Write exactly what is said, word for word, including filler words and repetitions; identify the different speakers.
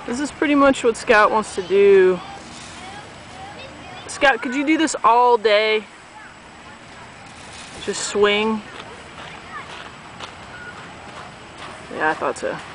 Speaker 1: This is pretty much what Scout wants to do. Scout, could you do this all day? Just swing? Yeah, I thought so.